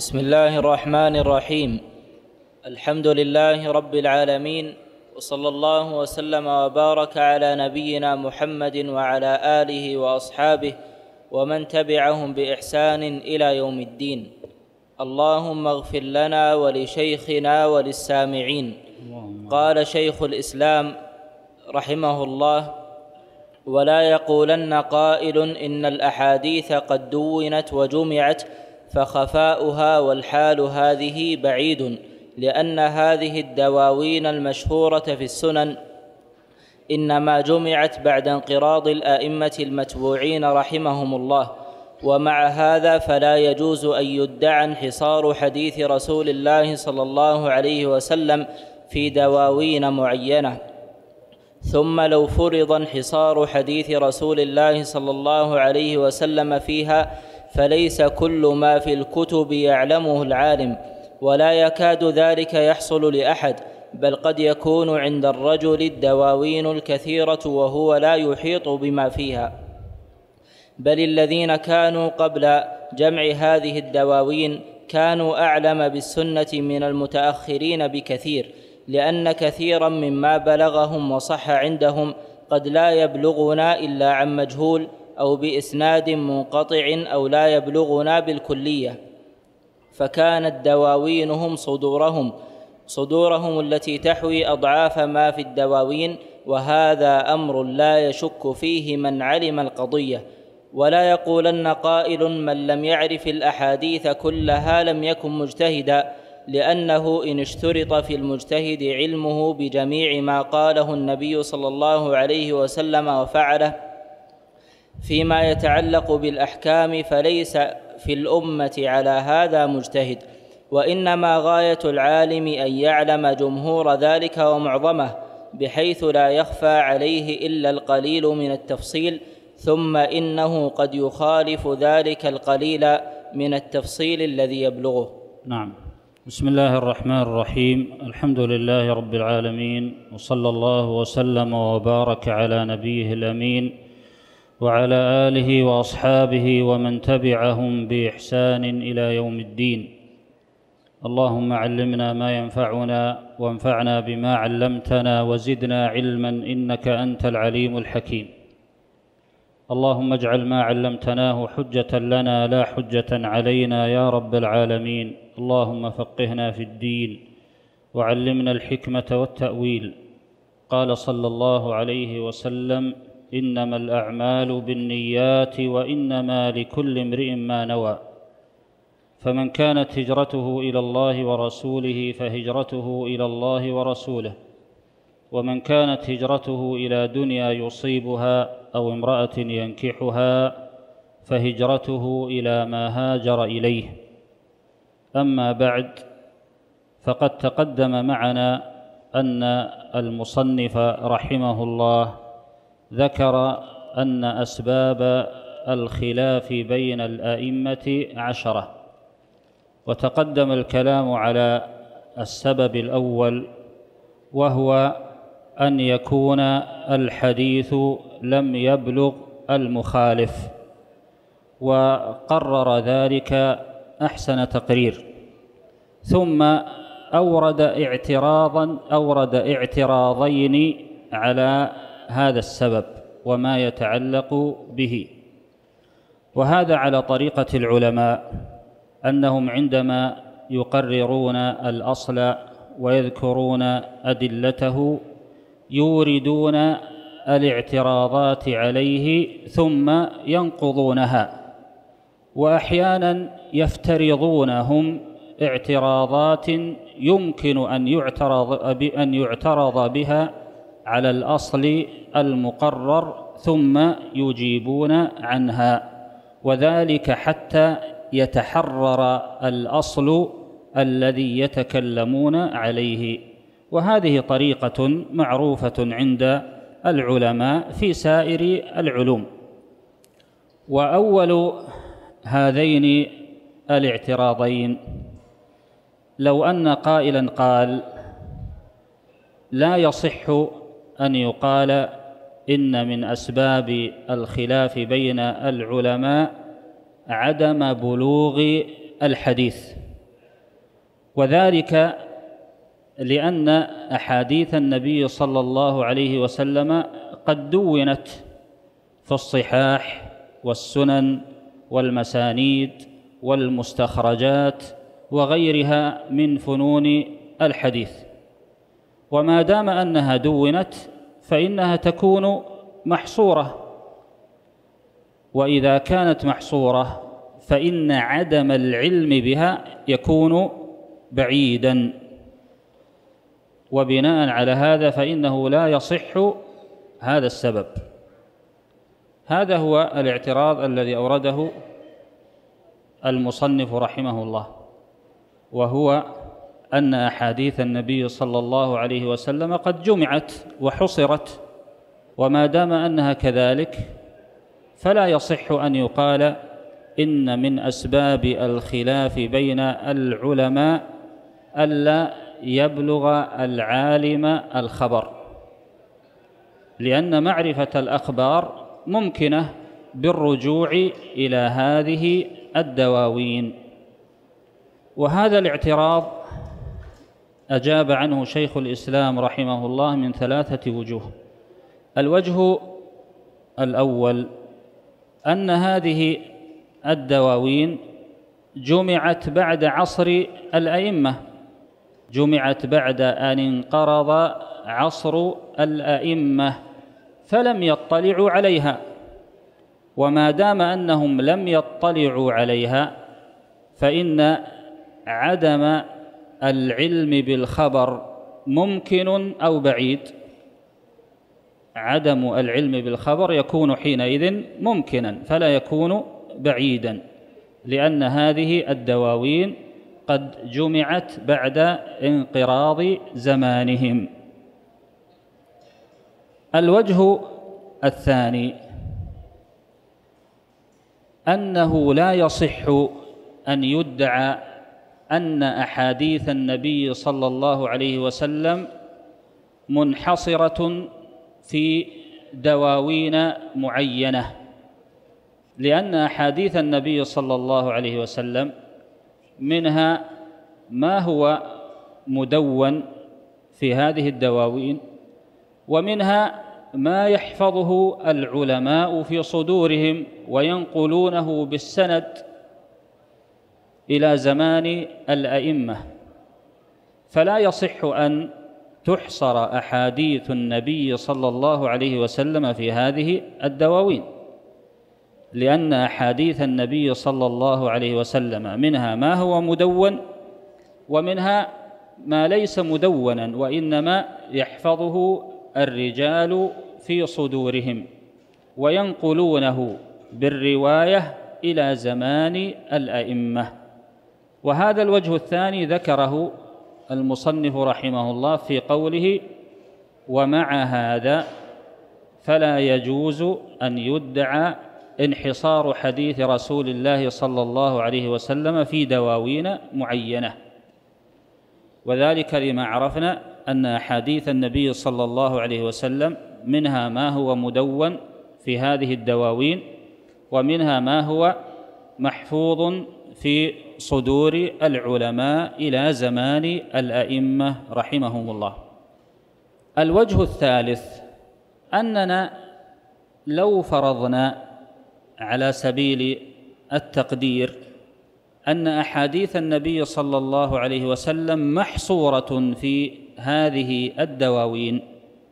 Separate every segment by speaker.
Speaker 1: بسم الله الرحمن الرحيم. الحمد لله رب العالمين، وصلى الله وسلم وبارك على نبينا محمد وعلى آله وأصحابه ومن تبعهم بإحسان إلى يوم الدين. اللهم اغفر لنا ولشيخنا وللسامعين. قال شيخ الإسلام رحمه الله: ولا يقولن قائل إن الأحاديث قد دونت وجمعت فخفاؤها والحال هذه بعيد، لأن هذه الدواوين المشهورة في السنن إنما جمعت بعد انقراض الأئمة المتبوعين رحمهم الله. ومع هذا فلا يجوز أن يدعى انحصار حديث رسول الله صلى الله عليه وسلم في دواوين معينة. ثم لو فرض انحصار حديث رسول الله صلى الله عليه وسلم فيها فليس كل ما في الكتب يعلمه العالم، ولا يكاد ذلك يحصل لأحد، بل قد يكون عند الرجل الدواوين الكثيرة وهو لا يحيط بما فيها. بل الذين كانوا قبل جمع هذه الدواوين كانوا أعلم بالسنة من المتأخرين بكثير، لأن كثيرا مما بلغهم وصح عندهم قد لا يبلغنا إلا عن مجهول أو بإسناد منقطع أو لا يبلغنا بالكلية، فكانت دواوينهم صدورهم التي تحوي أضعاف ما في الدواوين، وهذا أمر لا يشك فيه من علم القضية. ولا يقولن قائل من لم يعرف الأحاديث كلها لم يكن مجتهدا، لأنه إن اشترط في المجتهد علمه بجميع ما قاله النبي صلى الله عليه وسلم وفعله فيما يتعلق بالأحكام فليس في الأمة على هذا مجتهد، وإنما غاية العالم أن يعلم جمهور ذلك ومعظمه، بحيث لا يخفى عليه إلا القليل من التفصيل، ثم إنه قد يخالف ذلك القليل من التفصيل الذي يبلغه.
Speaker 2: نعم. بسم الله الرحمن الرحيم. الحمد لله رب العالمين، وصلى الله وسلم وبارك على نبيه الأمين وعلى آله وأصحابه ومن تبعهم بإحسان إلى يوم الدين. اللهم علمنا ما ينفعنا وانفعنا بما علمتنا وزدنا علما إنك أنت العليم الحكيم. اللهم اجعل ما علمتناه حجة لنا لا حجة علينا يا رب العالمين. اللهم فقهنا في الدين وعلمنا الحكمة والتأويل. قال صلى الله عليه وسلم: إنما الأعمال بالنيات وإنما لكل امرئ ما نوى، فمن كانت هجرته إلى الله ورسوله فهجرته إلى الله ورسوله، ومن كانت هجرته إلى دنيا يصيبها أو امرأة ينكحها فهجرته إلى ما هاجر إليه. أما بعد، فقد تقدم معنا أن المصنف رحمه الله ذكر أن أسباب الخلاف بين الأئمة 10، وتقدم الكلام على السبب الأول، وهو أن يكون الحديث لم يبلغ المخالف، وقرر ذلك أحسن تقرير. ثم أورد اعتراضين على هذا السبب وما يتعلق به، وهذا على طريقة العلماء، أنهم عندما يقررون الأصل ويذكرون أدلته يوردون الاعتراضات عليه ثم ينقضونها، وأحيانا يفترضونهم اعتراضات يمكن أن يعترض بها على الأصل المقرر ثم يجيبون عنها، وذلك حتى يتحرر الأصل الذي يتكلمون عليه. وهذه طريقة معروفة عند العلماء في سائر العلوم. وأول هذين الاعتراضين: لو أن قائلا قال: لا يصح أن يقال إن من أسباب الخلاف بين العلماء عدم بلوغ الحديث، وذلك لأن أحاديث النبي صلى الله عليه وسلم قد دونت في الصحاح والسنن والمسانيد والمستخرجات وغيرها من فنون الحديث، وما دام أنها دونت فإنها تكون محصورة، وإذا كانت محصورة فإن عدم العلم بها يكون بعيداً، وبناء على هذا فإنه لا يصح هذا السبب. هذا هو الاعتراض الذي أورده المصنف رحمه الله، وهو أن أحاديث النبي صلى الله عليه وسلم قد جمعت وحصرت، وما دام أنها كذلك فلا يصح أن يقال إن من أسباب الخلاف بين العلماء ألا يبلغ العالم الخبر، لأن معرفة الأخبار ممكنة بالرجوع إلى هذه الدواوين. وهذا الاعتراض أجاب عنه شيخ الإسلام رحمه الله من 3 وجوه. الوجه الأول أن هذه الدواوين جمعت بعد عصر الأئمة، جمعت بعد أن انقرض عصر الأئمة فلم يطلعوا عليها، وما دام أنهم لم يطلعوا عليها فإن عدم العلم بالخبر ممكن أو بعيد. عدم العلم بالخبر يكون حينئذ ممكنا فلا يكون بعيدا، لأن هذه الدواوين قد جمعت بعد انقراض زمانهم. الوجه الثاني أنه لا يصح أن يدعى أن أحاديث النبي صلى الله عليه وسلم منحصرة في دواوين معينة، لأن أحاديث النبي صلى الله عليه وسلم منها ما هو مدون في هذه الدواوين، ومنها ما يحفظه العلماء في صدورهم وينقلونه بالسند إلى زمان الأئمة، فلا يصح أن تحصر أحاديث النبي صلى الله عليه وسلم في هذه الدواوين، لأن أحاديث النبي صلى الله عليه وسلم منها ما هو مدون ومنها ما ليس مدونا، وإنما يحفظه الرجال في صدورهم وينقلونه بالرواية إلى زمان الأئمة. وهذا الوجه الثاني ذكره المصنف رحمه الله في قوله: ومع هذا فلا يجوز أن يدعى انحصار حديث رسول الله صلى الله عليه وسلم في دواوين معينة، وذلك لما عرفنا أن أحاديث النبي صلى الله عليه وسلم منها ما هو مدون في هذه الدواوين، ومنها ما هو محفوظ في صدور العلماء إلى زمان الأئمة رحمهم الله. الوجه الثالث أننا لو فرضنا على سبيل التقدير أن أحاديث النبي صلى الله عليه وسلم محصورة في هذه الدواوين،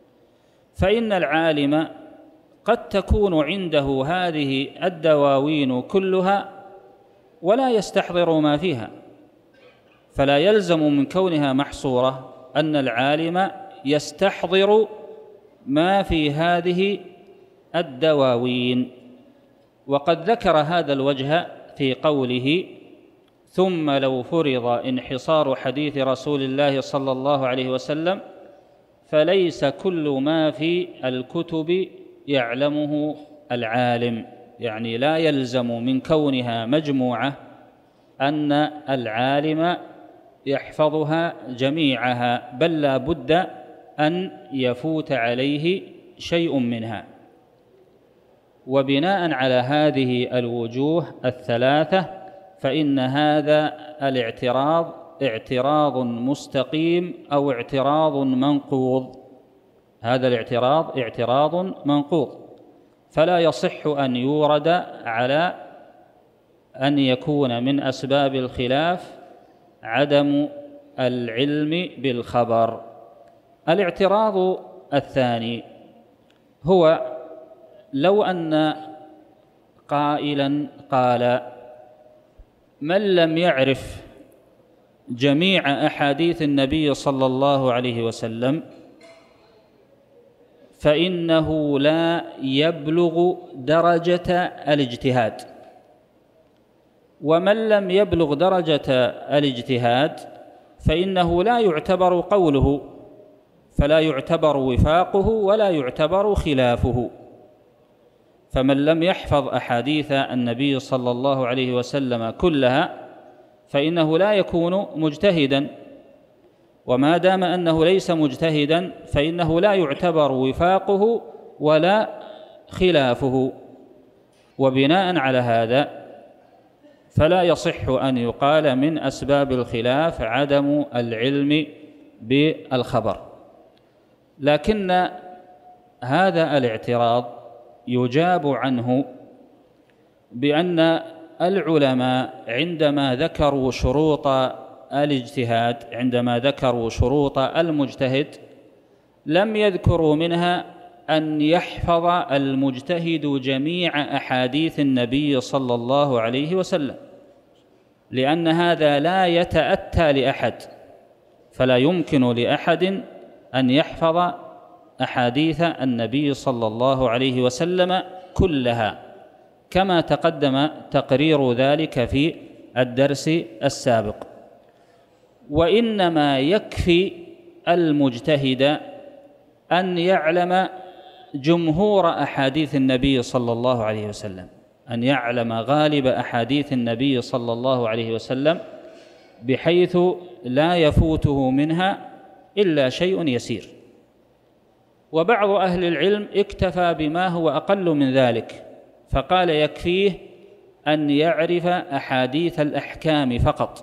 Speaker 2: فإن العالم قد تكون عنده هذه الدواوين كلها ولا يستحضر ما فيها، فلا يلزم من كونها محصورة أن العالم يستحضر ما في هذه الدواوين. وقد ذكر هذا الوجه في قوله: ثم لو فرض انحصار حديث رسول الله صلى الله عليه وسلم فليس كل ما في الكتب يعلمه العالم، يعني لا يلزم من كونها مجموعة أن العالم يحفظها جميعها، بل لا بد أن يفوت عليه شيء منها. وبناء على هذه الوجوه الثلاثة فإن هذا الاعتراض اعتراض مستقيم أو اعتراض منقوض. هذا الاعتراض اعتراض منقوض، فلا يصح أن يورد على أن يكون من أسباب الخلاف عدم العلم بالخبر. الاعتراض الثاني هو لو أن قائلا قال: من لم يعرف جميع أحاديث النبي صلى الله عليه وسلم فإنه لا يبلغ درجة الاجتهاد، ومن لم يبلغ درجة الاجتهاد فإنه لا يعتبر قوله، فلا يعتبر وفاقه ولا يعتبر خلافه. فمن لم يحفظ أحاديث النبي صلى الله عليه وسلم كلها فإنه لا يكون مجتهدا، وما دام أنه ليس مجتهدا فإنه لا يعتبر وفاقه ولا خلافه. وبناء على هذا فلا يصح أن يقال من أسباب الخلاف عدم العلم بالخبر. لكن هذا الاعتراض يجاب عنه بأن العلماء عندما ذكروا شروط الاجتهاد، عندما ذكروا شروط المجتهد، لم يذكروا منها أن يحفظ المجتهد جميع أحاديث النبي صلى الله عليه وسلم، لأن هذا لا يتأتى لأحد، فلا يمكن لأحد أن يحفظ أحاديث النبي صلى الله عليه وسلم كلها، كما تقدم تقرير ذلك في الدرس السابق. وإنما يكفي المجتهد أن يعلم جمهور أحاديث النبي صلى الله عليه وسلم، أن يعلم غالب أحاديث النبي صلى الله عليه وسلم بحيث لا يفوته منها إلا شيء يسير. وبعض أهل العلم اكتفى بما هو أقل من ذلك، فقال يكفيه أن يعرف أحاديث الأحكام فقط.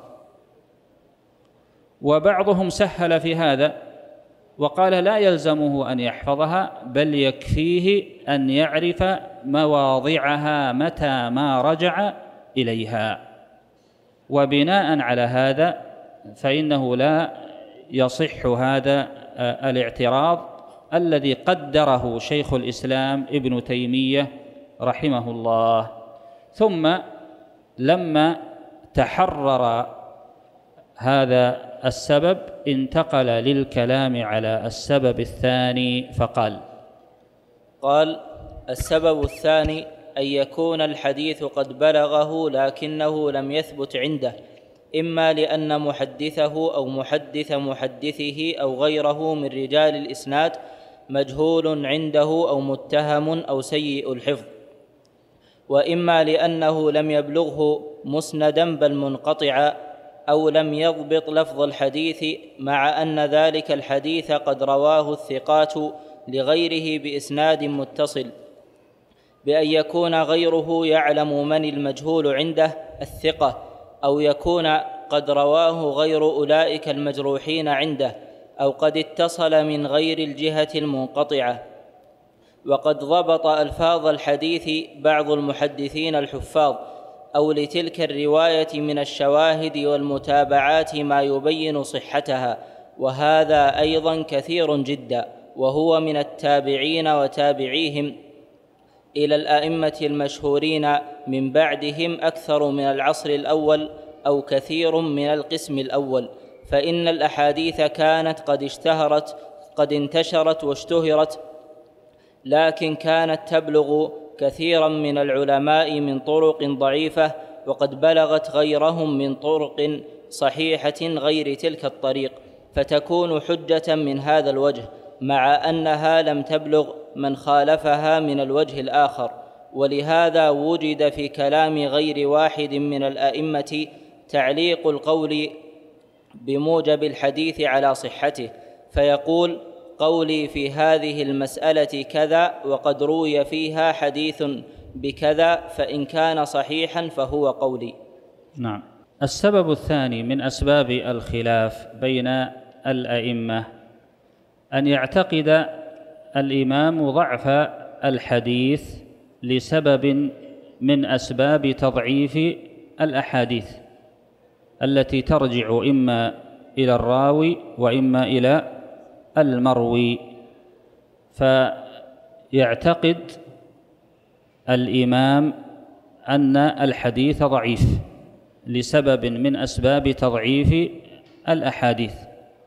Speaker 2: وبعضهم سهل في هذا وقال لا يلزمه أن يحفظها، بل يكفيه أن يعرف مواضعها متى ما رجع إليها. وبناء على هذا فإنه لا يصح هذا الاعتراض الذي قدره شيخ الإسلام ابن تيمية رحمه الله. ثم لما تحرر هذا السبب انتقل للكلام على السبب الثاني فقال:
Speaker 1: السبب الثاني أن يكون الحديث قد بلغه لكنه لم يثبت عنده، إما لأن محدثه أو محدث محدثه أو غيره من رجال الإسناد مجهول عنده أو متهم أو سيء الحفظ، وإما لأنه لم يبلغه مسندا بل منقطعا، أو لم يضبط لفظ الحديث، مع أن ذلك الحديث قد رواه الثقات لغيره بإسناد متصل، بأن يكون غيره يعلم من المجهول عنده الثقة، أو يكون قد رواه غير أولئك المجروحين عنده، أو قد اتصل من غير الجهة المنقطعة. وقد ضبط ألفاظ الحديث بعض المحدثين الحفاظ، أو لتلك الرواية من الشواهد والمتابعات ما يبين صحتها، وهذا أيضا كثير جدا، وهو من التابعين وتابعيهم إلى الأئمة المشهورين من بعدهم أكثر من العصر الأول أو كثير من القسم الأول. فإن الأحاديث كانت قد انتشرت واشتهرت، لكن كانت تبلغ كثيرا من العلماء من طرق ضعيفة، وقد بلغت غيرهم من طرق صحيحة غير تلك الطريق، فتكون حجة من هذا الوجه، مع أنها لم تبلغ من خالفها من الوجه الآخر. ولهذا وجد في كلام غير واحد من الأئمة تعليق القول بموجب الحديث على صحته، فيقول: قولي في هذه المسألة كذا، وقد روي فيها حديث بكذا، فإن كان صحيحا فهو قولي.
Speaker 2: نعم. السبب الثاني من أسباب الخلاف بين الأئمة أن يعتقد الإمام ضعف الحديث لسبب من أسباب تضعيف الأحاديث التي ترجع إما إلى الراوي وإما إلى المروي. فيعتقد الإمام أن الحديث ضعيف لسبب من أسباب تضعيف الأحاديث،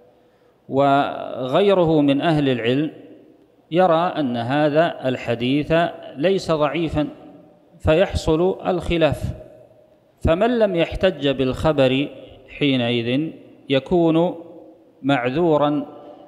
Speaker 2: وغيره من أهل العلم يرى أن هذا الحديث ليس ضعيفا، فيحصل الخلاف. فمن لم يحتج بالخبر حينئذ يكون معذورا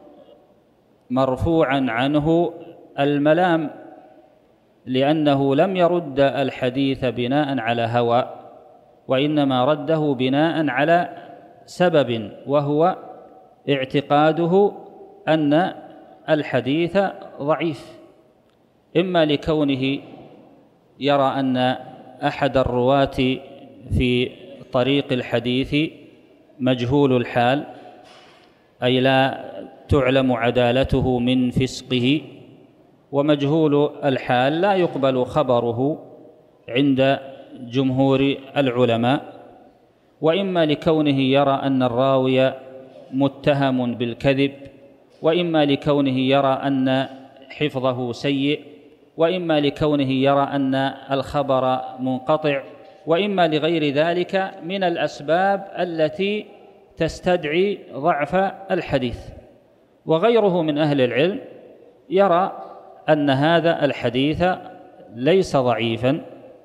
Speaker 2: مرفوعا عنه الملام، لأنه لم يرد الحديث بناء على هوى، وإنما رده بناء على سبب، وهو اعتقاده أن الحديث ضعيف، إما لكونه يرى أن أحد الرواة في طريق الحديث مجهول الحال، أي لا تعلم عدالته من فسقه، ومجهول الحال لا يقبل خبره عند جمهور العلماء، وإما لكونه يرى أن الراوي متهم بالكذب، وإما لكونه يرى أن حفظه سيء، وإما لكونه يرى أن الخبر منقطع، وإما لغير ذلك من الأسباب التي تستدعي ضعف الحديث. وغيره من أهل العلم يرى أن هذا الحديث ليس ضعيفا،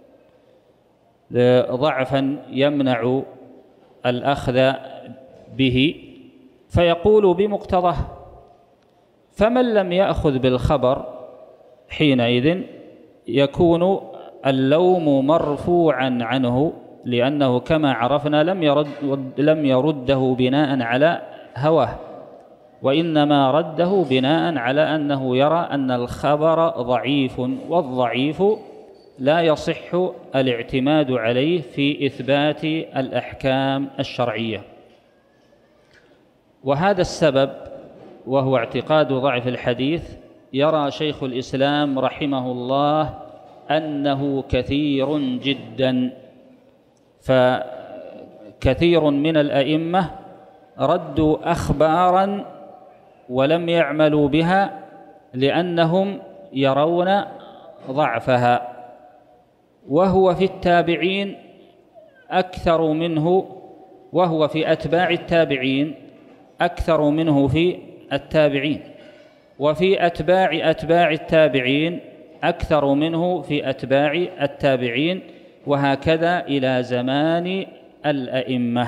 Speaker 2: ضعفا يمنع الأخذ به، فيقول بمقتضاه. فمن لم يأخذ بالخبر حينئذ يكون اللوم مرفوعا عنه، لأنه كما عرفنا لم يرده بناء على هواه، وإنما رده بناء على أنه يرى أن الخبر ضعيف، والضعيف لا يصح الاعتماد عليه في إثبات الأحكام الشرعية. وهذا السبب، وهو اعتقاد ضعف الحديث، يرى شيخ الإسلام رحمه الله أنه كثير جدا، فكثير من الأئمة ردوا أخبارا ولم يعملوا بها لأنهم يرون ضعفها، وهو في التابعين أكثر منه، وهو في أتباع التابعين أكثر منه في التابعين، وفي أتباع التابعين أكثر منه في أتباع التابعين، وهكذا إلى زمان الأئمة.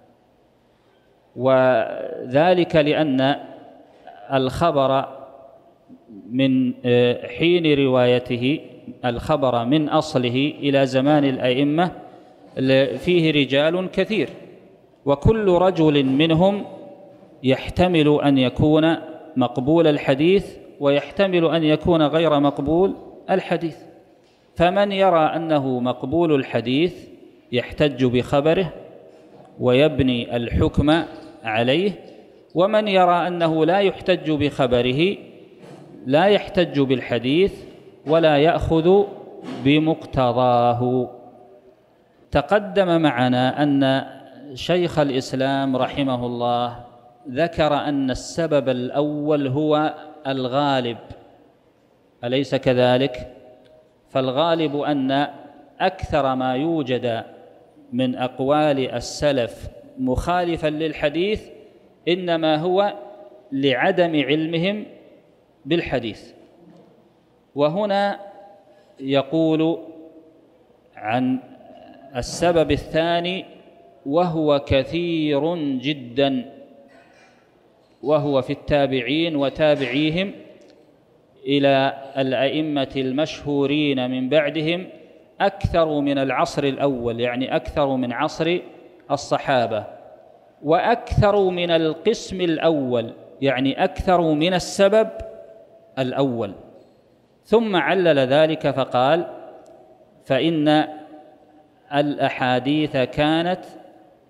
Speaker 2: وذلك لأن الخبر من حين روايته، الخبر من أصله إلى زمان الأئمة فيه رجال كثير، وكل رجل منهم يحتمل أن يكون مقبول الحديث ويحتمل أن يكون غير مقبول الحديث. فمن يرى أنه مقبول الحديث يحتج بخبره ويبني الحكم عليه، ومن يرى أنه لا يحتج بخبره لا يحتج بالحديث ولا يأخذ بمقتضاه. تقدم معنا أن شيخ الإسلام رحمه الله ذكر أن السبب الأول هو الغالب، أليس كذلك؟ فالغالب أن أكثر ما يوجد من أقوال السلف مخالفا للحديث إنما هو لعدم علمهم بالحديث. وهنا يقول عن السبب الثاني وهو كثير جدا، وهو في التابعين وتابعيهم إلى الأئمة المشهورين من بعدهم أكثر من العصر الأول، يعني أكثر من عصر الصحابة، وأكثر من القسم الأول، يعني أكثر من السبب الأول. ثم علل ذلك فقال: فإن الأحاديث كانت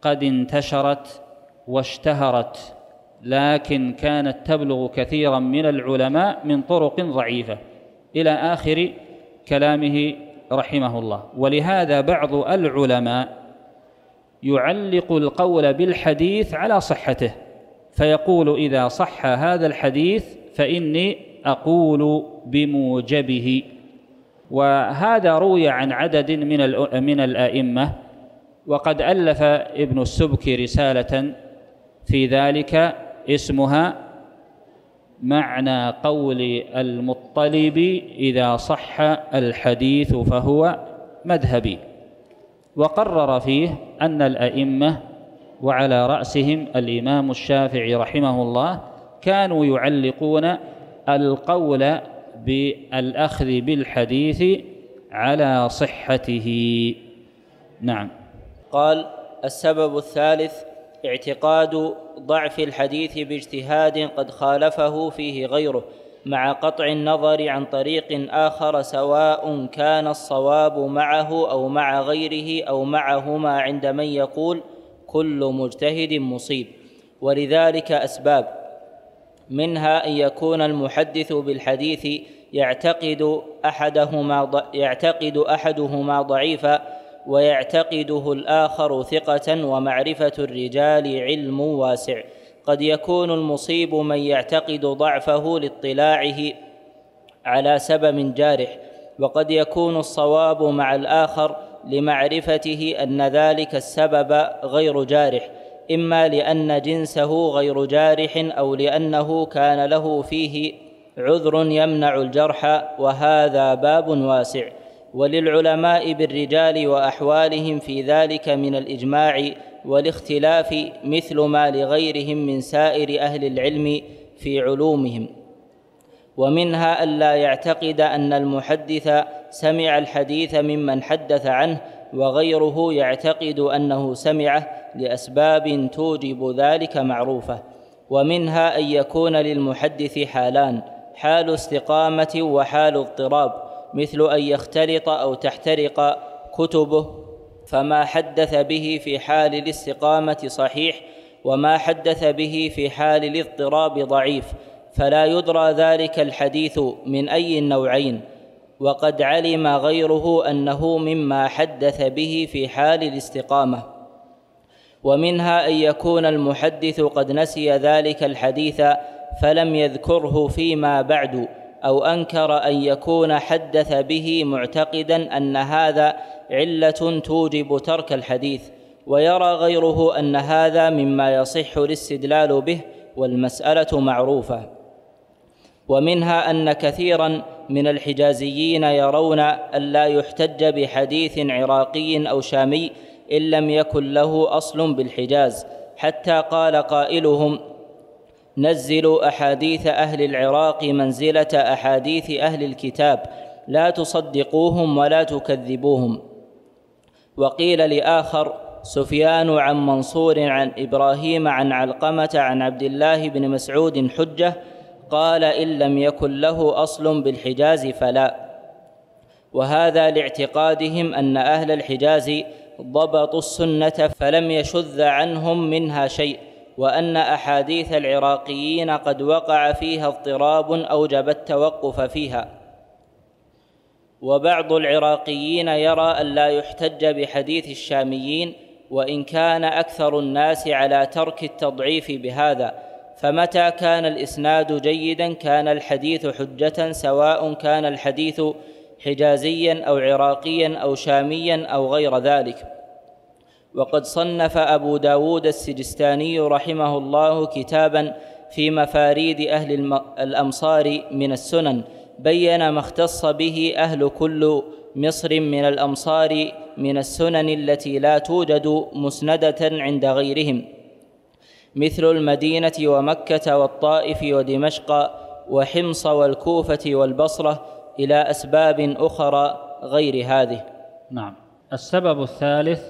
Speaker 2: قد انتشرت واشتهرت، لكن كانت تبلغ كثيرا من العلماء من طرق ضعيفة، إلى آخر كلامه رحمه الله. ولهذا بعض العلماء يعلق القول بالحديث على صحته، فيقول إذا صح هذا الحديث فإني أقول بموجبه. وهذا روي عن عدد من الأئمة، وقد ألف ابن السبكي رسالة في ذلك اسمها معنى قول المطلب إذا صح الحديث فهو مذهبي، وقرر فيه أن الأئمة وعلى رأسهم الإمام الشافعي رحمه الله كانوا يعلقون القول بالأخذ بالحديث على صحته. نعم.
Speaker 1: قال: السبب الثالث اعتقاد ضعف الحديث باجتهاد قد خالفه فيه غيره، مع قطع النظر عن طريق آخر، سواء كان الصواب معه أو مع غيره أو معهما، عند من يقول كل مجتهد مصيب. ولذلك أسباب، منها أن يكون المحدث بالحديث يعتقد أحدهما ضعيفا ويعتقده الآخر ثقة، ومعرفة الرجال علم واسع. قد يكون المصيب من يعتقد ضعفه لاطلاعه على سبب جارح، وقد يكون الصواب مع الآخر لمعرفته أن ذلك السبب غير جارح، إما لأن جنسه غير جارح أو لأنه كان له فيه عذر يمنع الجرح، وهذا باب واسع. وللعلماء بالرجال وأحوالهم في ذلك من الإجماع والاختلاف مثل ما لغيرهم من سائر أهل العلم في علومهم. ومنها ألا يعتقد أن المحدث سمع الحديث ممن حدث عنه، وغيره يعتقد أنه سمعه لأسباب توجب ذلك معروفة. ومنها أن يكون للمحدث حالان: حال استقامة وحال اضطراب، مثل أن يختلط أو تحترق كتبه، فما حدث به في حال الاستقامة صحيح، وما حدث به في حال الاضطراب ضعيف، فلا يدرى ذلك الحديث من أي النوعين، وقد علم غيره أنه مما حدث به في حال الاستقامة. ومنها أن يكون المحدث قد نسي ذلك الحديث فلم يذكره فيما بعد، أو أنكر أن يكون حدث به معتقدا أن هذا علة توجب ترك الحديث، ويرى غيره أن هذا مما يصح الاستدلال به، والمسألة معروفة. ومنها أن كثيرا من الحجازيين يرون أن لا يحتج بحديث عراقي أو شامي إن لم يكن له أصل بالحجاز، حتى قال قائلهم: نزلوا أحاديث أهل العراق منزلة أحاديث أهل الكتاب، لا تصدقوهم ولا تكذبوهم. وقيل لآخر: سفيان عن منصور عن إبراهيم عن علقمة عن عبد الله بن مسعود حجة، قال: إن لم يكن له أصل بالحجاز فلا. وهذا لاعتقادهم أن أهل الحجاز ضبطوا السنة فلم يشذ عنهم منها شيء، وأن أحاديث العراقيين قد وقع فيها اضطراب أوجب التوقف فيها. وبعض العراقيين يرى أن لا يحتج بحديث الشاميين، وإن كان أكثر الناس على ترك التضعيف بهذا، فمتى كان الإسناد جيدا كان الحديث حجة، سواء كان الحديث حجازيا أو عراقيا أو شاميا أو غير ذلك. وقد صنف أبو داود السجستاني رحمه الله كتابا في مفاريد أهل الأمصار من السنن، بين ما اختص به أهل كل مصر من الأمصار من السنن التي لا توجد مسندة عند غيرهم، مثل المدينة ومكة والطائف ودمشق وحمص والكوفة والبصرة، إلى أسباب أخرى غير هذه.
Speaker 2: نعم. السبب الثالث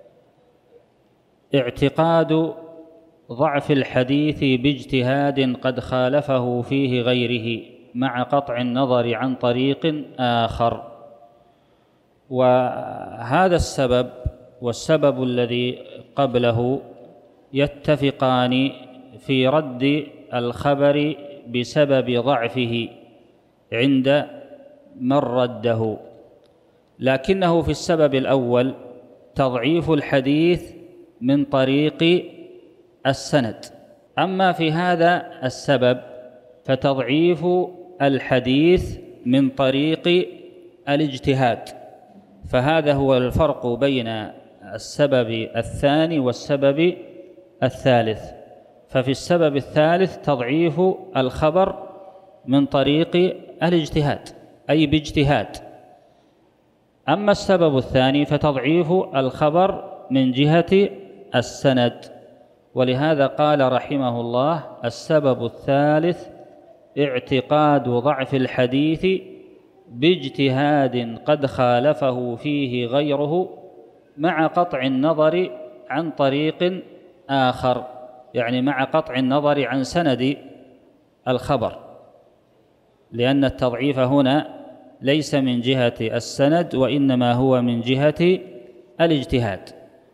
Speaker 2: اعتقاد ضعف الحديث باجتهاد قد خالفه فيه غيره، مع قطع النظر عن طريق آخر. وهذا السبب والسبب الذي قبله يتفقان في رد الخبر بسبب ضعفه عند من رده، لكنه في السبب الأول تضعيف الحديث من طريق السند، أما في هذا السبب فتضعيف الحديث من طريق الاجتهاد، فهذا هو الفرق بين السبب الثاني والسبب الثالث. ففي السبب الثالث تضعيف الخبر من طريق الاجتهاد أي باجتهاد، أما السبب الثاني فتضعيف الخبر من جهة السند. ولهذا قال رحمه الله: السبب الثالث اعتقاد ضعف الحديث باجتهاد قد خالفه فيه غيره مع قطع النظر عن طريق آخر، يعني مع قطع النظر عن سند الخبر، لأن التضعيف هنا ليس من جهة السند وإنما هو من جهة الاجتهاد.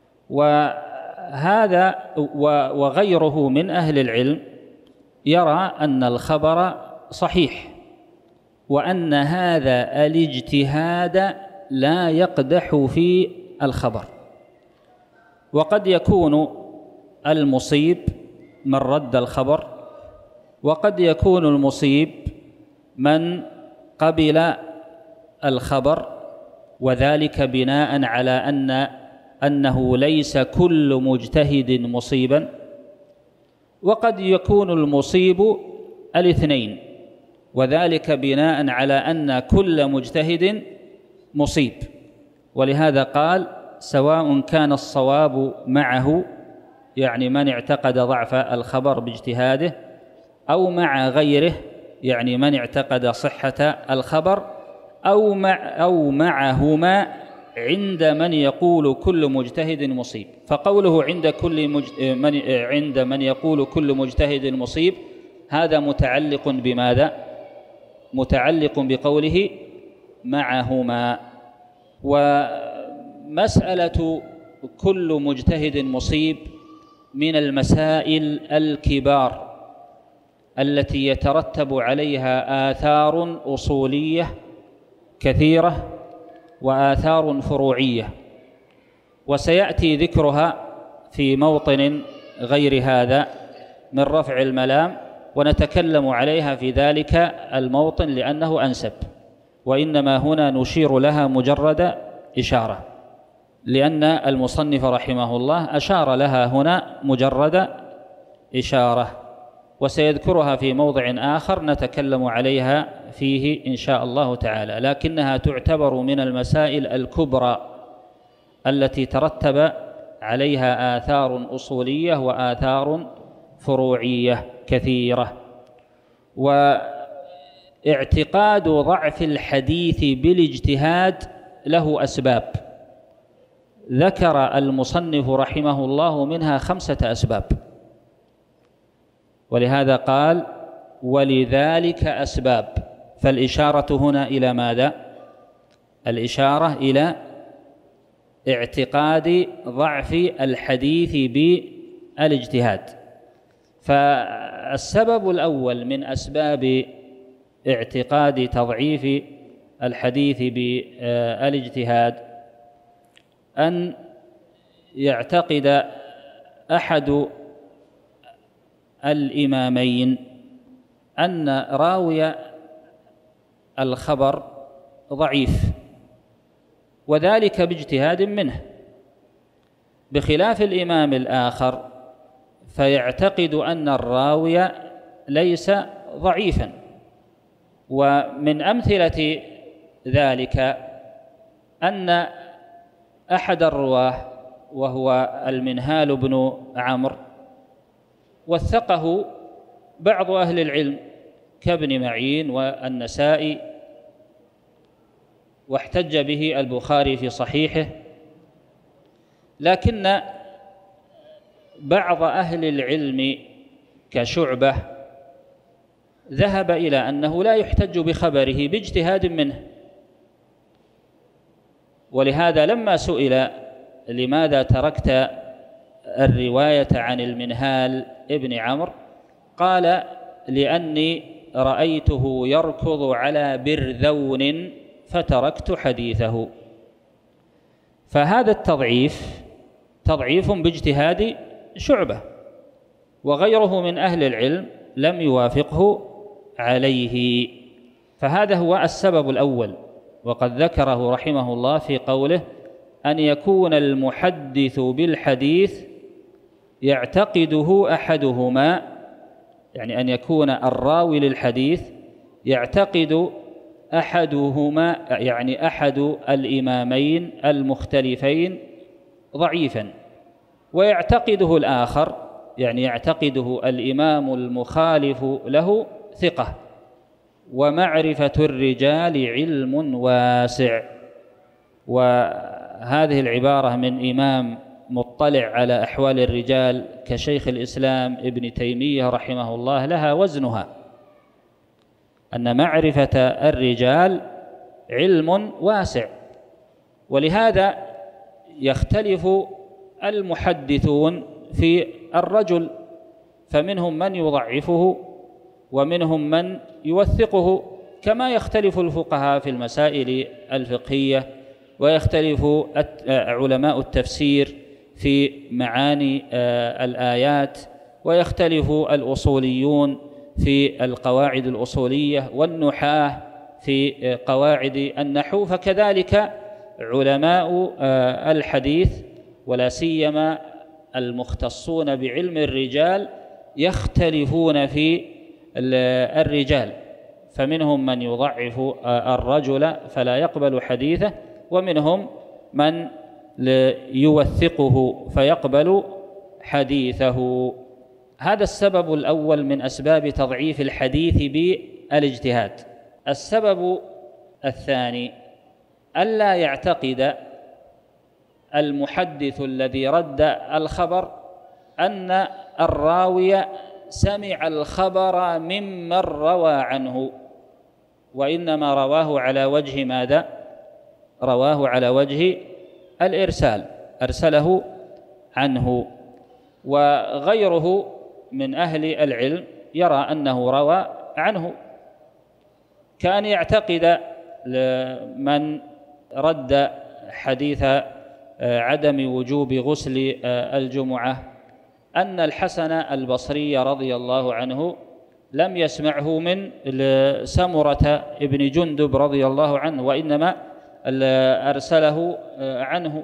Speaker 2: وهذا وغيره من أهل العلم يرى أن الخبر صحيح، وأن هذا الاجتهاد لا يقدح في الخبر، وقد يكون المصيب من رد الخبر، وقد يكون المصيب من قبل الخبر، وذلك بناء على أنه ليس كل مجتهد مصيبا، وقد يكون المصيب الاثنين، وذلك بناء على أن كل مجتهد مصيب. ولهذا قال: سواء كان الصواب معه، يعني من اعتقد ضعف الخبر باجتهاده، أو مع غيره، يعني من اعتقد صحة الخبر، أو معهما عند من يقول كل مجتهد مصيب. فقوله عند من يقول كل مجتهد مصيب هذا متعلق بماذا؟ متعلق بقوله معهما. ومسألة كل مجتهد مصيب من المسائل الكبار التي يترتب عليها آثار أصولية كثيرة وآثار فروعية، وسيأتي ذكرها في موطن غير هذا من رفع الملام، ونتكلم عليها في ذلك الموطن لأنه أنسب، وإنما هنا نشير لها مجرد إشارة، لأن المصنف رحمه الله أشار لها هنا مجرد إشارة، وسيذكرها في موضع آخر نتكلم عليها فيه إن شاء الله تعالى، لكنها تعتبر من المسائل الكبرى التي ترتب عليها آثار أصولية وآثار فروعية كثيرة. واعتقاد ضعف الحديث بالاجتهاد له أسباب، ذكر المصنف رحمه الله منها 5 أسباب، ولهذا قال: ولذلك أسباب. فالإشارة هنا إلى ماذا؟ الإشارة إلى اعتقاد ضعف الحديث بالاجتهاد. فالسبب الأول من أسباب اعتقاد تضعيف الحديث بالاجتهاد أن يعتقد أحد الإمامين أن راوي الخبر ضعيف، وذلك باجتهاد منه، بخلاف الإمام الآخر فيعتقد أن الراوي ليس ضعيفا. ومن أمثلة ذلك أن أحد الرواه وهو المنهال بن عمرو وثقه بعض أهل العلم كابن معين والنسائي، واحتج به البخاري في صحيحه، لكن بعض أهل العلم كشعبة ذهب إلى أنه لا يحتج بخبره باجتهاد منه. ولهذا لما سئل: لماذا تركت الرواية عن المنهال ابن عمرو قال: لأني رأيته يركض على برذون فتركت حديثه. فهذا التضعيف تضعيف باجتهاد شعبة، وغيره من أهل العلم لم يوافقه عليه. فهذا هو السبب الأول، وقد ذكره رحمه الله في قوله: أن يكون المحدث بالحديث يعتقده أحدهما، يعني أن يكون الراوي للحديث يعتقد أحدهما، يعني أحد الإمامين المختلفين ضعيفا، ويعتقده الآخر، يعني يعتقده الإمام المخالف له ثقة. ومعرفة الرجال علم واسع. وهذه العبارة من إمام مطلع على أحوال الرجال كشيخ الإسلام ابن تيمية رحمه الله لها وزنها، أن معرفة الرجال علم واسع. ولهذا يختلف المحدثون في الرجل، فمنهم من يضعفه ومنهم من يوثقه، كما يختلف الفقهاء في المسائل الفقهية، ويختلف علماء التفسير في معاني الآيات، ويختلف الأصوليون في القواعد الأصولية، والنحاة في قواعد النحو، فكذلك علماء الحديث ولا سيما المختصون بعلم الرجال يختلفون في الرجال، فمنهم من يضعف الرجل فلا يقبل حديثه، ومنهم من يوثقه فيقبل حديثه. هذا السبب الأول من أسباب تضعيف الحديث بالاجتهاد. السبب الثاني: ألا يعتقد المحدث الذي رد الخبر أن الراوي سمع الخبر ممن روى عنه، وإنما رواه على وجه ماذا؟ رواه على وجه الإرسال، أرسله عنه. وغيره من أهل العلم يرى أنه روى عنه، كان يعتقد من رد حديث عدم وجوب غسل الجمعة أن الحسن البصري رضي الله عنه لم يسمعه من سمرة ابن جندب رضي الله عنه، وإنما أرسله عنه.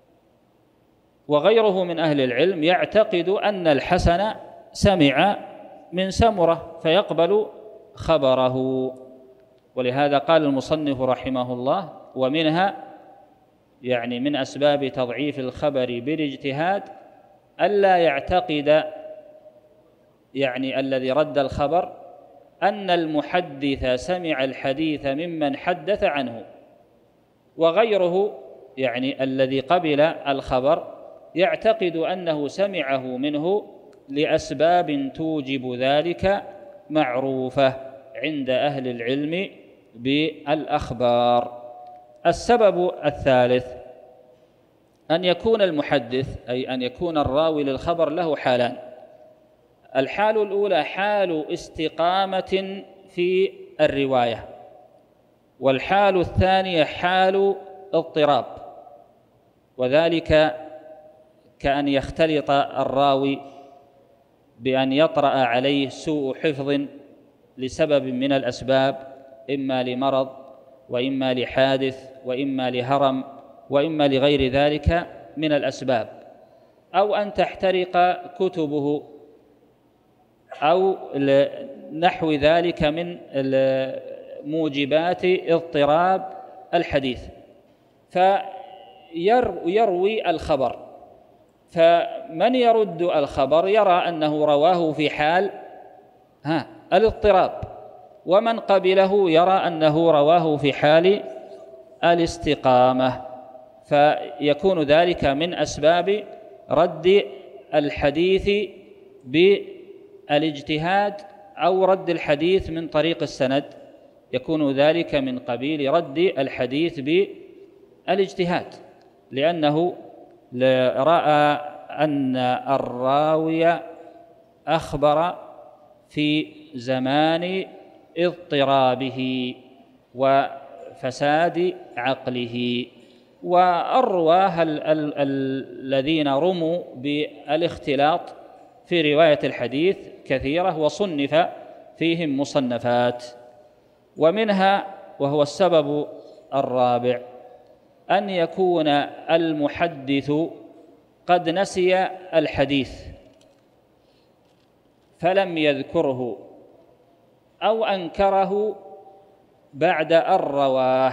Speaker 2: وغيره من أهل العلم يعتقد أن الحسن سمع من سمرة فيقبل خبره. ولهذا قال المصنف رحمه الله: ومنها، يعني من أسباب تضعيف الخبر بالاجتهاد، ألا يعتقد يعني الذي رد الخبر أن المحدث سمع الحديث ممن حدث عنه، وغيره يعني الذي قبل الخبر يعتقد أنه سمعه منه لأسباب توجب ذلك معروفة عند أهل العلم بالأخبار. السبب الثالث: أن يكون المحدث، أي أن يكون الراوي للخبر، له حالان. الحال الأولى حال استقامة في الرواية، والحال الثانية حال اضطراب، وذلك كأن يختلط الراوي بأن يطرأ عليه سوء حفظ لسبب من الأسباب، إما لمرض، وإما لحادث، وإما لهرم، وإما لغير ذلك من الأسباب، أو أن تحترق كتبه، أو نحو ذلك من موجبات اضطراب الحديث، فيروي الخبر. فمن يرد الخبر يرى أنه رواه في حال الاضطراب، ومن قبله يرى أنه رواه في حال الاستقامة، فيكون ذلك من أسباب رد الحديث بالاجتهاد، أو رد الحديث من طريق السند، يكون ذلك من قبيل رد الحديث بالاجتهاد، لأنه رأى أن الراوي أخبر في زمان اضطرابه وفساد عقله. والرواه الذين رموا بالاختلاط في رواية الحديث كثيرة، وصنف فيهم مصنفات. ومنها، وهو السبب الرابع، أن يكون المحدث قد نسي الحديث فلم يذكره أو أنكره بعد أن رواه.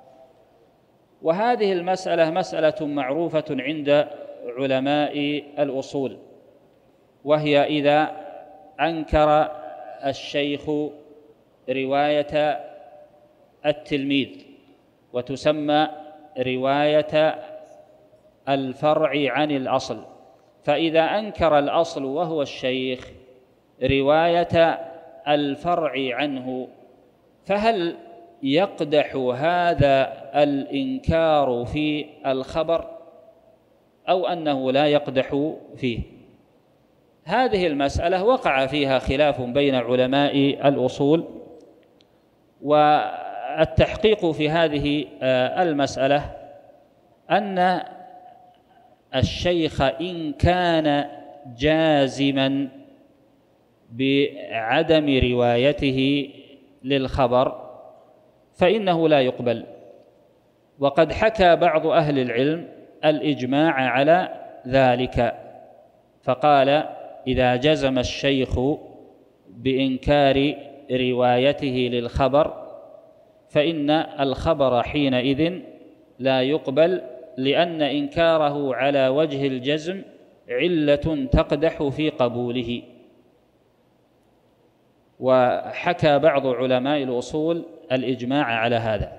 Speaker 2: وهذه المسألة مسألة معروفة عند علماء الأصول، وهي إذا أنكر الشيخ رواية التلميذ، وتسمى رواية الفرع عن الأصل. فإذا أنكر الأصل وهو الشيخ رواية الفرع عنه، فهل يقدح هذا الإنكار في الخبر أو أنه لا يقدح فيه؟ هذه المسألة وقع فيها خلاف بين علماء الأصول، والتحقيق في هذه المسألة أن الشيخ إن كان جازما بعدم روايته للخبر فإنه لا يقبل. وقد حكى بعض أهل العلم الإجماع على ذلك، فقال: إذا جزم الشيخ بإنكار روايته للخبر فإن الخبر حينئذ لا يقبل، لأن إنكاره على وجه الجزم علة تقدح في قبوله. وحكى بعض علماء الأصول الإجماع على هذا.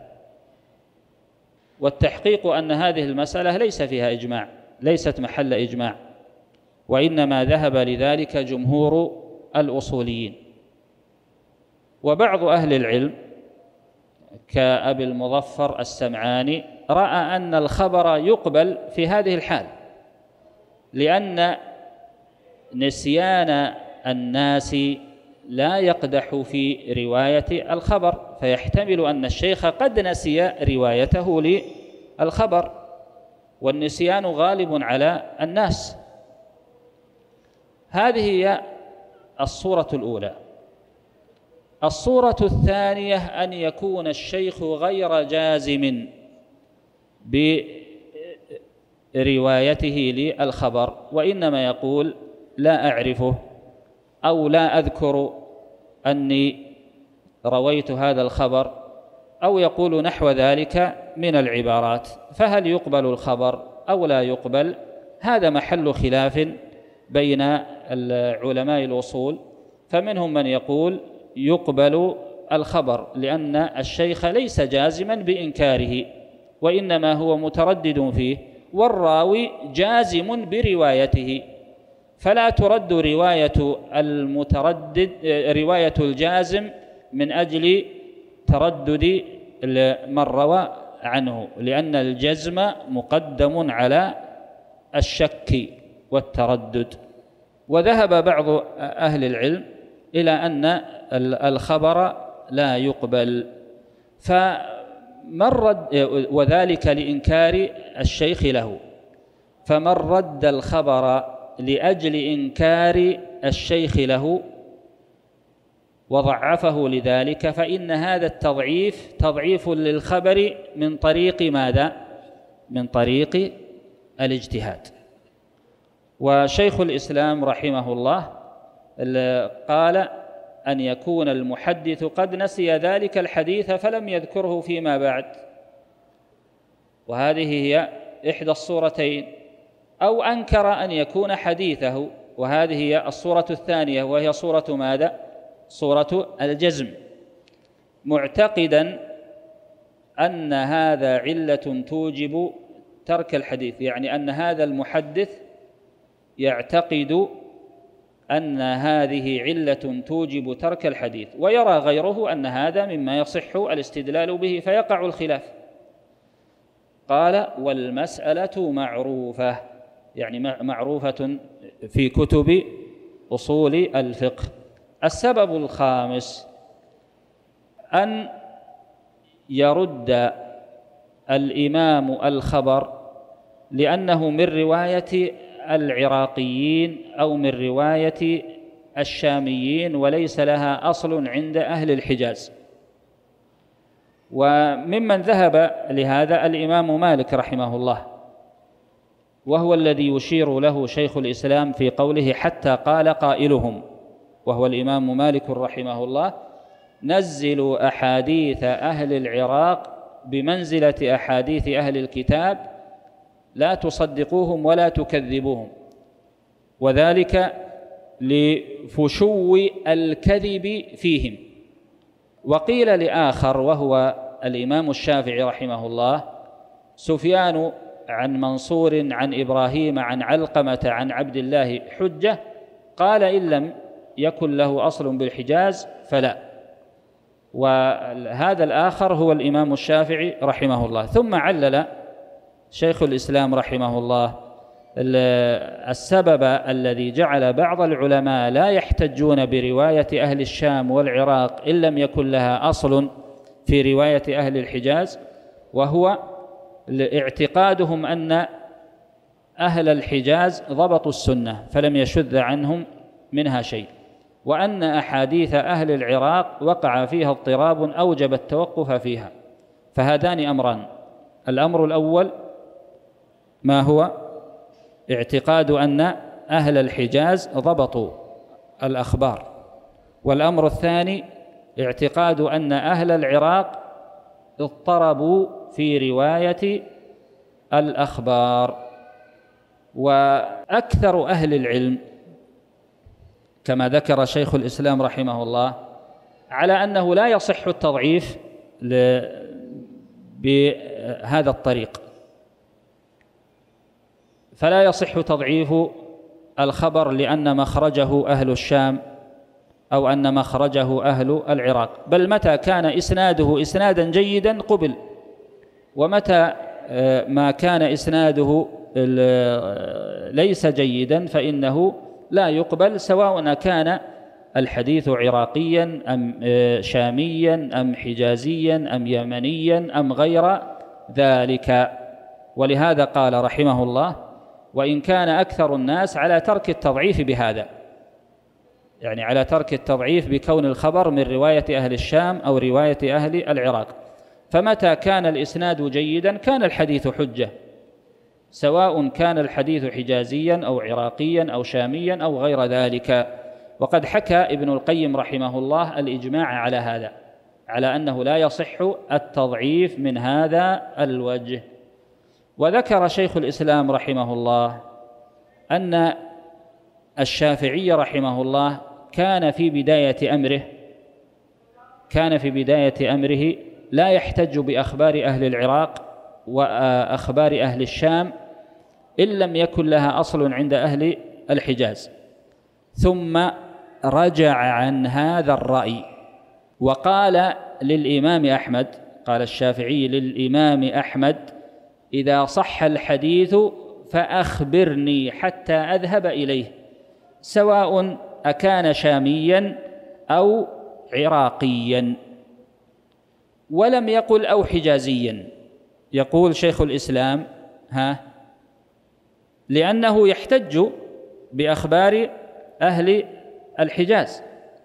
Speaker 2: والتحقيق أن هذه المسألة ليس فيها إجماع، ليست محل إجماع، وإنما ذهب لذلك جمهور الأصوليين. وبعض أهل العلم كأبي المظفر السمعاني رأى أن الخبر يقبل في هذه الحال، لأن نسيان الناس لا يقدح في رواية الخبر، فيحتمل أن الشيخ قد نسي روايته للخبر، والنسيان غالب على الناس. هذه هي الصورة الأولى. الصورة الثانية أن يكون الشيخ غير جازم بروايته للخبر، وإنما يقول: لا أعرفه، أو لا أذكر أني رويت هذا الخبر، أو يقول نحو ذلك من العبارات. فهل يقبل الخبر أو لا يقبل؟ هذا محل خلاف بين علماء الأصول، فمنهم من يقول يقبل الخبر لأن الشيخ ليس جازما بإنكاره، وإنما هو متردد فيه، والراوي جازم بروايته، فلا ترد رواية المتردد رواية الجازم من أجل تردد من روى عنه، لأن الجزم مقدم على الشك والتردد. وذهب بعض أهل العلم إلى أن الخبر لا يقبل، وذلك لإنكار الشيخ له. فمن رد الخبر لأجل إنكار الشيخ له وضعفه لذلك، فإن هذا التضعيف تضعيف للخبر من طريق ماذا؟ من طريق الاجتهاد. وشيخ الإسلام رحمه الله قال أن يكون المحدث قد نسي ذلك الحديث فلم يذكره فيما بعد، وهذه هي إحدى الصورتين، أو أنكر أن يكون حديثه، وهذه هي الصورة الثانية، وهي صورة ماذا؟ صورة الجزم، معتقدا أن هذا علة توجب ترك الحديث، يعني أن هذا المحدث يعتقد أن هذه علة توجب ترك الحديث، ويرى غيره أن هذا مما يصح الاستدلال به، فيقع الخلاف. قال: والمسألة معروفة، يعني معروفة في كتب أصول الفقه. السبب الخامس أن يرد الإمام الخبر لأنه من رواية العراقيين أو من رواية الشاميين وليس لها أصل عند أهل الحجاز. وممن ذهب لهذا الإمام مالك رحمه الله، وهو الذي يشير له شيخ الإسلام في قوله حتى قال قائلهم، وهو الإمام مالك رحمه الله: نزلوا أحاديث أهل العراق بمنزلة أحاديث أهل الكتاب، لا تصدقوهم ولا تكذبوهم، وذلك لفشو الكذب فيهم. وقيل لآخر وهو الإمام الشافعي رحمه الله: سفيان عن منصور عن إبراهيم عن علقمة عن عبد الله حجة، قال إن لم يكن له أصل بالحجاز فلا. وهذا الآخر هو الإمام الشافعي رحمه الله. ثم علل شيخ الإسلام رحمه الله السبب الذي جعل بعض العلماء لا يحتجون برواية أهل الشام والعراق إن لم يكن لها أصل في رواية أهل الحجاز، وهو اعتقادهم أن أهل الحجاز ضبطوا السنة فلم يشذ عنهم منها شيء، وأن أحاديث أهل العراق وقع فيها اضطراب أوجب التوقف فيها. فهذان أمران: الأمر الأول ما هو اعتقاد أن أهل الحجاز ضبطوا الأخبار، والأمر الثاني اعتقاد أن أهل العراق اضطربوا في رواية الأخبار. وأكثر أهل العلم كما ذكر شيخ الإسلام رحمه الله على أنه لا يصح التضعيف بهذا الطريق، فلا يصح تضعيف الخبر لأن مخرجه أهل الشام أو أن مخرجه أهل العراق، بل متى كان إسناده إسنادا جيدا قبل، ومتى ما كان إسناده ليس جيدا فإنه لا يقبل، سواء كان الحديث عراقيا أم شاميا أم حجازيا أم يمنيا أم غير ذلك. ولهذا قال رحمه الله: وإن كان أكثر الناس على ترك التضعيف بهذا، يعني على ترك التضعيف بكون الخبر من رواية أهل الشام أو رواية أهل العراق، فمتى كان الإسناد جيدا كان الحديث حجة، سواء كان الحديث حجازيا أو عراقيا أو شاميا أو غير ذلك. وقد حكى ابن القيم رحمه الله الإجماع على هذا، على أنه لا يصح التضعيف من هذا الوجه. وذكر شيخ الإسلام رحمه الله أن الشافعي رحمه الله كان في بداية أمره لا يحتج بأخبار أهل العراق وأخبار أهل الشام إن لم يكن لها أصل عند أهل الحجاز، ثم رجع عن هذا الرأي وقال للإمام أحمد، قال الشافعي للإمام أحمد: إذا صح الحديث فأخبرني حتى أذهب إليه، سواء أكان شاميا أو عراقيا. ولم يقل أو حجازيا، يقول شيخ الإسلام لأنه يحتج بأخبار أهل الحجاز،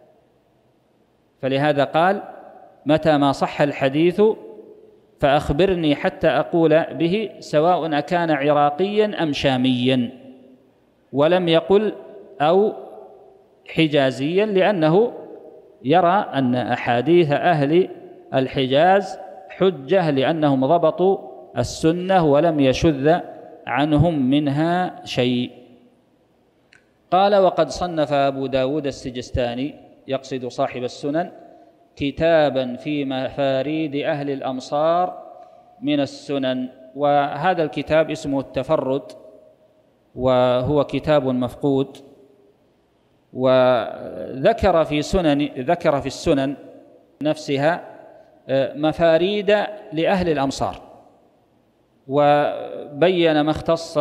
Speaker 2: فلهذا قال: متى ما صح الحديث فأخبرني حتى أقول به، سواء أكان عراقيا أم شاميا. ولم يقل أو حجازيا، لأنه يرى أن أحاديث أهل الحجاز حجة لأنهم ضبطوا السنة ولم يشذ عنهم منها شيء. قال: وقد صنف أبو داود السجستاني، يقصد صاحب السنن، كتابا في مفاريد أهل الأمصار من السنن، وهذا الكتاب اسمه التفرد، وهو كتاب مفقود. وذكر في السنن نفسها مفاريد لأهل الأمصار، وبين ما اختص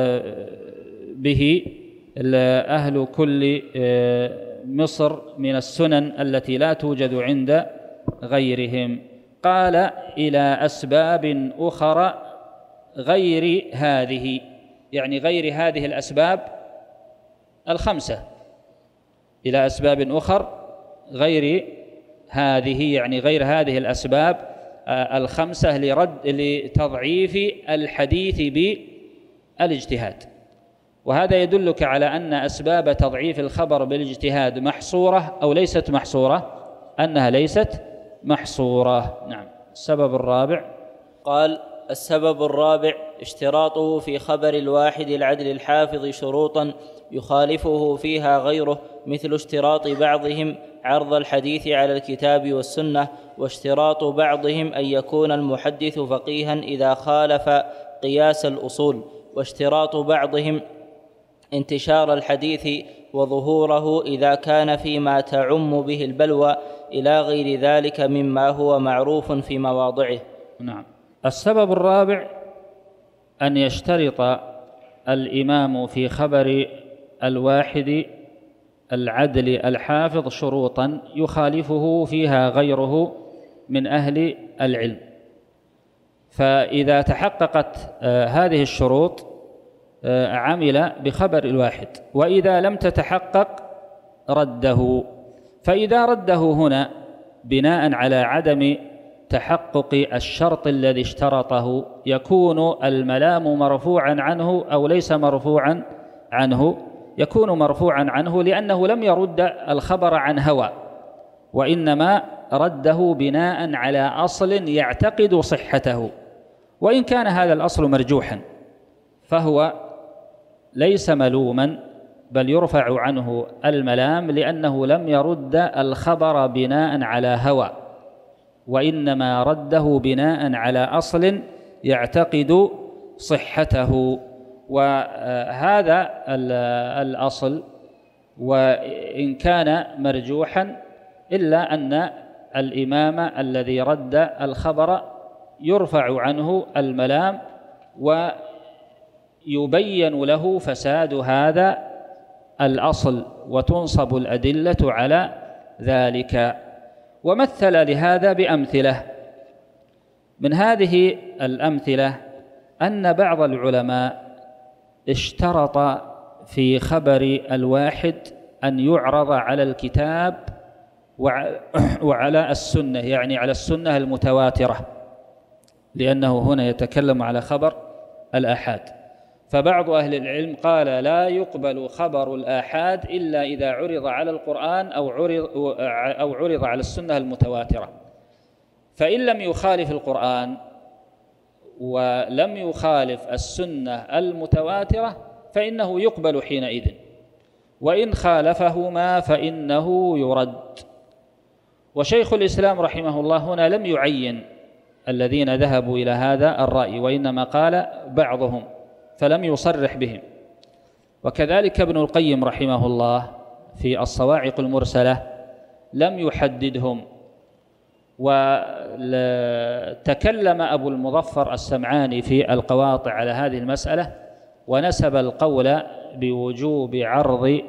Speaker 2: به أهل كل مصر من السنن التي لا توجد عند غيرهم. قال إلى أسباب أخرى غير هذه، يعني غير هذه الأسباب الخمسة، إلى أسباب أخرى غير هذه، يعني غير هذه الأسباب الخمسة لتضعيف الحديث بالاجتهاد. وهذا يدلك على أن أسباب تضعيف الخبر بالاجتهاد محصورة أو ليست محصورة، أنها ليست محصورة. نعم. السبب الرابع،
Speaker 1: قال: السبب الرابع اشتراطه في خبر الواحد العدل الحافظ شروطا يخالفه فيها غيره، مثل اشتراط بعضهم عرض الحديث على الكتاب والسنة، واشتراط بعضهم أن يكون المحدث فقيها إذا خالف قياس الأصول، واشتراط بعضهم انتشار الحديث وظهوره إذا كان فيما تعم به البلوى، إلى غير ذلك مما هو معروف في مواضعه.
Speaker 2: نعم. السبب الرابع أن يشترط الإمام في خبر الواحد العدل الحافظ شروطا يخالفه فيها غيره من أهل العلم، فإذا تحققت هذه الشروط عمل بخبر الواحد، وإذا لم تتحقق رده. فإذا رده هنا بناء على عدم تحقق الشرط الذي اشترطه يكون الملام مرفوعا عنه أو ليس مرفوعا عنه؟ يكون مرفوعا عنه، لأنه لم يرد الخبر عن هوى، وإنما رده بناء على أصل يعتقد صحته، وإن كان هذا الأصل مرجوحا فهو ليس ملوما، بل يرفع عنه الملام، لأنه لم يرد الخبر بناء على هوى، وإنما رده بناء على أصل يعتقد صحته. وهذا الأصل وإن كان مرجوحا إلا أن الإمام الذي رد الخبر يرفع عنه الملام ويبين له فساد هذا الأصل وتنصب الأدلة على ذلك. ومثل لهذا بأمثلة. من هذه الأمثلة أن بعض العلماء اشترط في خبر الواحد أن يعرض على الكتاب وعلى السنة، يعني على السنة المتواترة، لأنه هنا يتكلم على خبر الآحاد. فبعض أهل العلم قال لا يقبل خبر الآحاد إلا إذا عرض على القرآن أو عرض على السنة المتواترة، فإن لم يخالف القرآن ولم يخالف السنة المتواترة فإنه يقبل حينئذ، وإن خالفهما فإنه يرد. وشيخ الإسلام رحمه الله هنا لم يعين الذين ذهبوا إلى هذا الرأي، وإنما قال بعضهم فلم يصرح بهم. وكذلك ابن القيم رحمه الله في الصواعق المرسلة لم يحددهم. وتكلم أبو المظفر السمعاني في القواطع على هذه المسألة، ونسب القول بوجوب عرض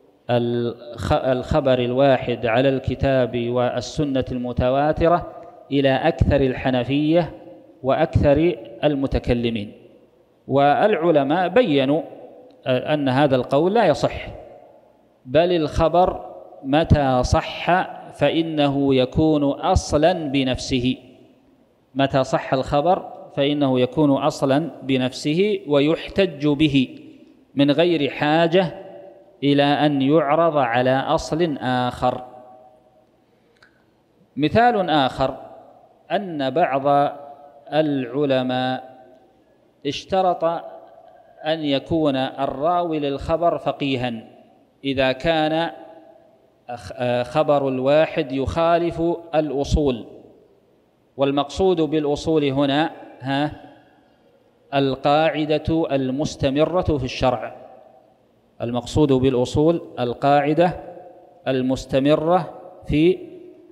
Speaker 2: الخبر الواحد على الكتاب والسنة المتواترة إلى أكثر الحنفية وأكثر المتكلمين. والعلماء بيّنوا أن هذا القول لا يصح، بل الخبر متى صح فإنه يكون أصلاً بنفسه. متى صح الخبر فإنه يكون أصلاً بنفسه ويحتج به من غير حاجة إلى أن يعرض على أصل آخر. مثال آخر أن بعض العلماء اشترط أن يكون الراوي للخبر فقيها إذا كان خبر الواحد يخالف الأصول. والمقصود بالأصول هنا القاعدة المستمرة في الشرع. المقصود بالأصول القاعدة المستمرة في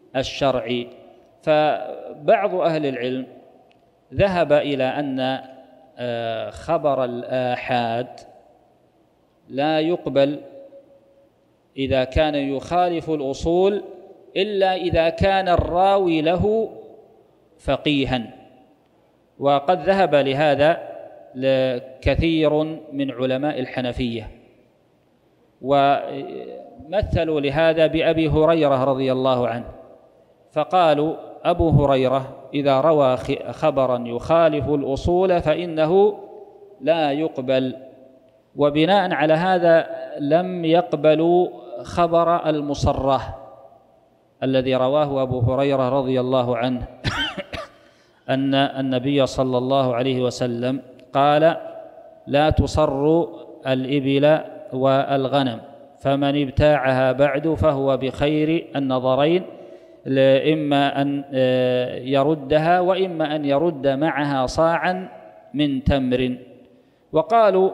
Speaker 2: الشرع. فبعض أهل العلم ذهب إلى أن خبر الآحاد لا يقبل إذا كان يخالف الأصول إلا إذا كان الراوي له فقيها، وقد ذهب لهذا كثير من علماء الحنفية، ومثلوا لهذا بأبي هريرة رضي الله عنه، فقالوا أبو هريرة إذا روى خبرا يخالف الأصول فإنه لا يقبل، وبناء على هذا لم يقبلوا خبر المصرة الذي رواه أبو هريرة رضي الله عنه أن النبي صلى الله عليه وسلم قال: لا تصر الإبل والغنم، فمن ابتاعها بعد فهو بخير النظرين، إما أن يردها وإما أن يرد معها صاعا من تمر. وقالوا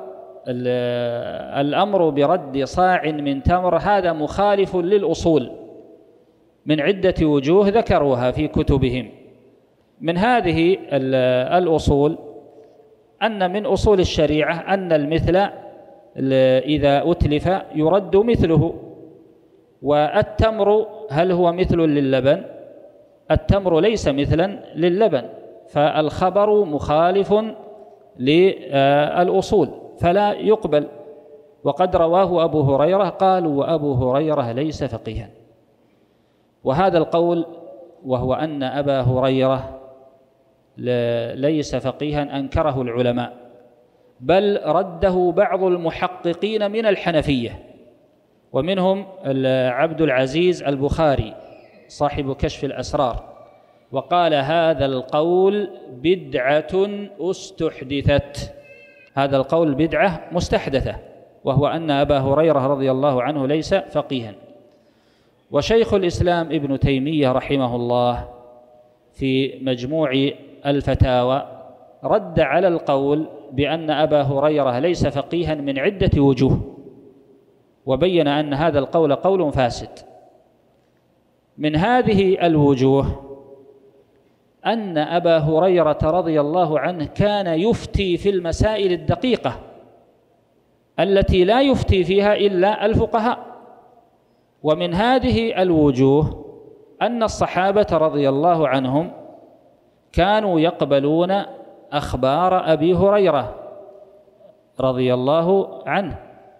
Speaker 2: الأمر برد صاع من تمر هذا مخالف للأصول من عدة وجوه ذكروها في كتبهم. من هذه الأصول أن من أصول الشريعة أن المثل إذا أتلف يرد مثله، والتمر هل هو مثل للبن؟ التمر ليس مثلا للبن، فالخبر مخالف للأصول فلا يقبل. وقد رواه أبو هريرة، قالوا وأبو هريرة ليس فقيها. وهذا القول وهو أن أبا هريرة ليس فقيها أنكره العلماء، بل رده بعض المحققين من الحنفية، ومنهم عبد العزيز البخاري صاحب كشف الأسرار، وقال هذا القول بدعة استحدثت، هذا القول بدعة مستحدثة، وهو أن أبا هريرة رضي الله عنه ليس فقيها. وشيخ الإسلام ابن تيمية رحمه الله في مجموع الفتاوى رد على القول بأن أبا هريرة ليس فقيها من عدة وجوه، وبين أن هذا القول قول فاسد. من هذه الوجوه أن أبا هريرة رضي الله عنه كان يفتي في المسائل الدقيقة التي لا يفتي فيها إلا الفقهاء. ومن هذه الوجوه أن الصحابة رضي الله عنهم كانوا يقبلون أخبار أبي هريرة رضي الله عنه،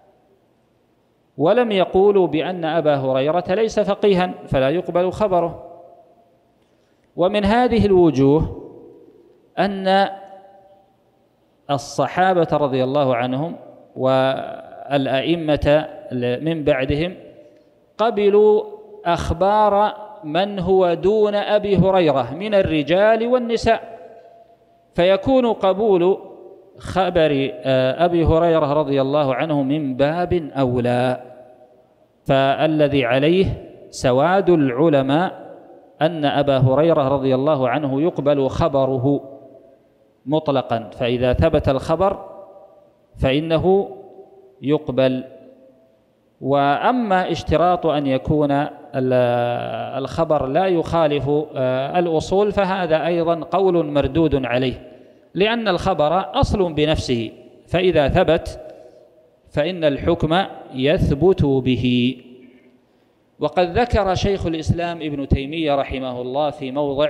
Speaker 2: ولم يقولوا بأن أبا هريرة ليس فقيها فلا يقبل خبره. ومن هذه الوجوه أن الصحابة رضي الله عنهم والأئمة من بعدهم قبلوا أخبار من هو دون أبي هريرة من الرجال والنساء، فيكون قبول خبر أبي هريرة رضي الله عنه من باب أولى. فالذي عليه سواد العلماء أن أبا هريرة رضي الله عنه يقبل خبره مطلقا، فإذا ثبت الخبر فإنه يقبل. وأما اشتراط أن يكون الخبر لا يخالف الأصول فهذا أيضا قول مردود عليه، لأن الخبر أصل بنفسه، فإذا ثبت فإن الحكم يثبت به. وقد ذكر شيخ الإسلام ابن تيمية رحمه الله في موضع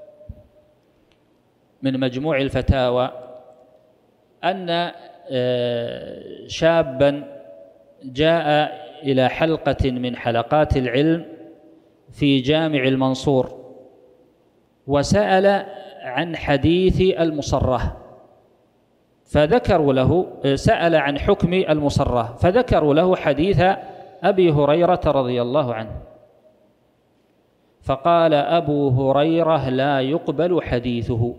Speaker 2: من مجموع الفتاوى أن شابا جاء إلى حلقة من حلقات العلم في جامع المنصور وسأل عن حديث المصرة، فذكروا له، سأل عن حكم المصرة فذكروا له حديث أبي هريرة رضي الله عنه، فقال أبو هريرة لا يقبل حديثه.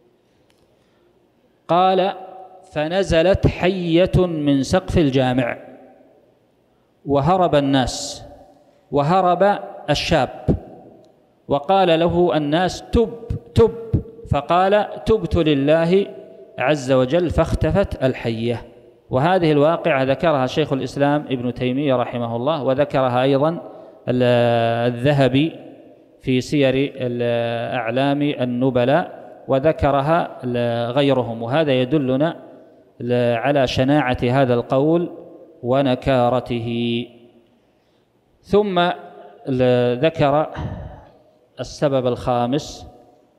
Speaker 2: قال فنزلت حية من سقف الجامع وهرب الناس وهرب الشاب، وقال له الناس تب تب، فقال تبت لله عز وجل، فاختفت الحية. وهذه الواقعة ذكرها شيخ الإسلام ابن تيمية رحمه الله، وذكرها أيضا الذهبي في سير أعلام النبلاء، وذكرها غيرهم، وهذا يدلنا على شناعة هذا القول ونكارته. ثم ذكر السبب الخامس،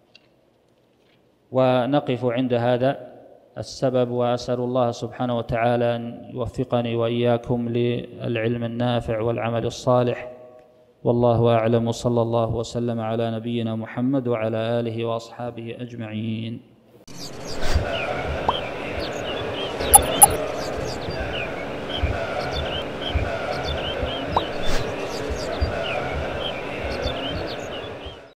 Speaker 2: ونقف عند هذا السبب، وأسأل الله سبحانه وتعالى أن يوفقني وإياكم للعلم النافع والعمل الصالح، والله أعلم، وصلى الله وسلم على نبينا محمد وعلى آله وأصحابه أجمعين.